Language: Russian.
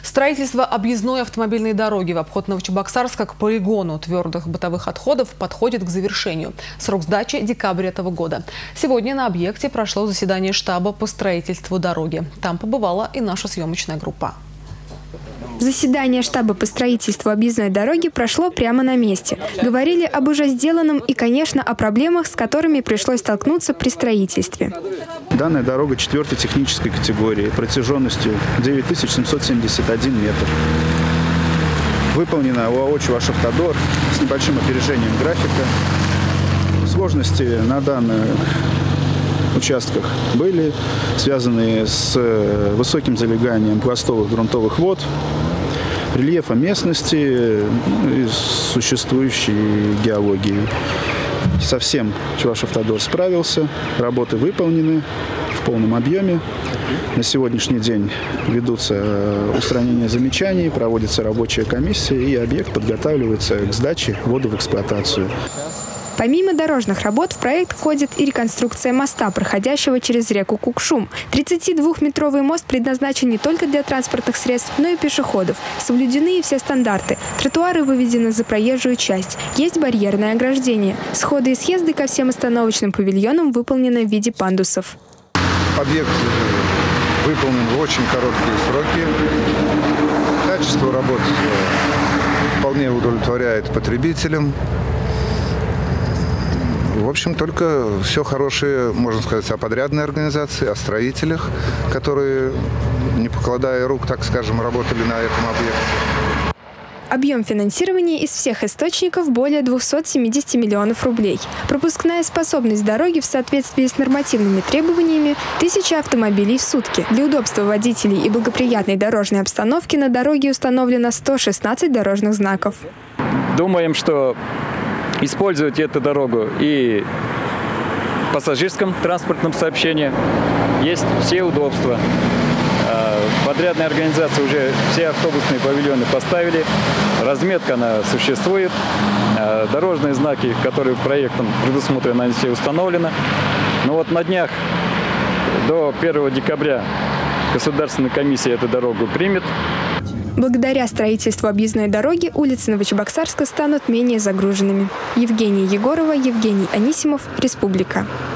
Строительство объездной автомобильной дороги в обход Новочебоксарска к полигону твердых бытовых отходов подходит к завершению. Срок сдачи – декабрь этого года. Сегодня на объекте прошло заседание штаба по строительству дороги. Там побывала и наша съемочная группа. Заседание штаба по строительству объездной дороги прошло прямо на месте. Говорили об уже сделанном и, конечно, о проблемах, с которыми пришлось столкнуться при строительстве. Данная дорога 4-й технической категории протяженностью 9771 метр. Выполнена ОАО «Чувашавтодор» с небольшим опережением графика. Сложности на данных участках были связаны с высоким залеганием пластовых грунтовых вод, рельефа местности и существующей геологией. Совсем Чувашавтодор справился, работы выполнены в полном объеме. На сегодняшний день ведутся устранения замечаний, проводится рабочая комиссия и объект подготавливается к сдаче вводу в эксплуатацию. Помимо дорожных работ в проект входит и реконструкция моста, проходящего через реку Кукшум. 32-метровый мост предназначен не только для транспортных средств, но и пешеходов. Соблюдены все стандарты. Тротуары выведены за проезжую часть. Есть барьерное ограждение. Сходы и съезды ко всем остановочным павильонам выполнены в виде пандусов. Объект выполнен в очень короткие сроки. Качество работ вполне удовлетворяет потребителям. В общем, только все хорошее, можно сказать, о подрядной организации, о строителях, которые, не покладая рук, так скажем, работали на этом объекте. Объем финансирования из всех источников более 270 миллионов рублей. Пропускная способность дороги в соответствии с нормативными требованиями – 1000 автомобилей в сутки. Для удобства водителей и благоприятной дорожной обстановки на дороге установлено 116 дорожных знаков. Думаем, что использовать эту дорогу и в пассажирском транспортном сообщении есть все удобства. Подрядная организация уже все автобусные павильоны поставили, разметка она существует, дорожные знаки, которые проектом предусмотрены, они все установлены. Но вот на днях до 1 декабря Государственная комиссия эту дорогу примет. Благодаря строительству объездной дороги улицы Новочебоксарска станут менее загруженными. Евгения Егорова, Евгений Анисимов, Республика.